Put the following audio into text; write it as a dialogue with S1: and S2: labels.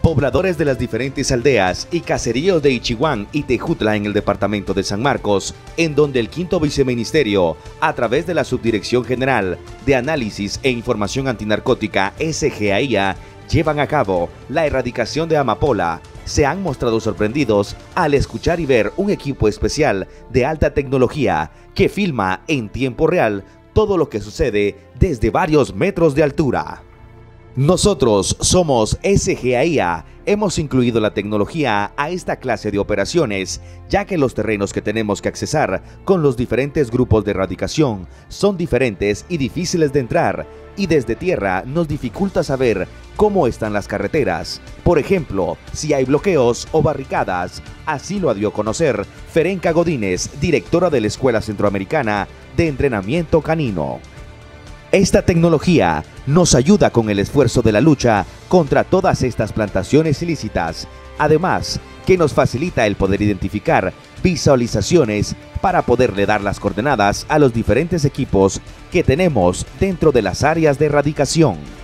S1: Pobladores de las diferentes aldeas y caseríos de Ichihuán y Tejutla en el departamento de San Marcos, en donde el quinto viceministerio, a través de la Subdirección General de Análisis e Información Antinarcótica SGAIA, llevan a cabo la erradicación de amapola, se han mostrado sorprendidos al escuchar y ver un equipo especial de alta tecnología que filma en tiempo real todo lo que sucede desde varios metros de altura. Nosotros somos SGAIA, hemos incluido la tecnología a esta clase de operaciones, ya que los terrenos que tenemos que accesar con los diferentes grupos de erradicación son diferentes y difíciles de entrar, y desde tierra nos dificulta saber cómo están las carreteras. Por ejemplo, si hay bloqueos o barricadas, así lo dio a conocer Ferenca Godínez, directora de la Escuela Centroamericana de Entrenamiento Canino. Esta tecnología nos ayuda con el esfuerzo de la lucha contra todas estas plantaciones ilícitas, además que nos facilita el poder identificar visualizaciones para poderle dar las coordenadas a los diferentes equipos que tenemos dentro de las áreas de erradicación.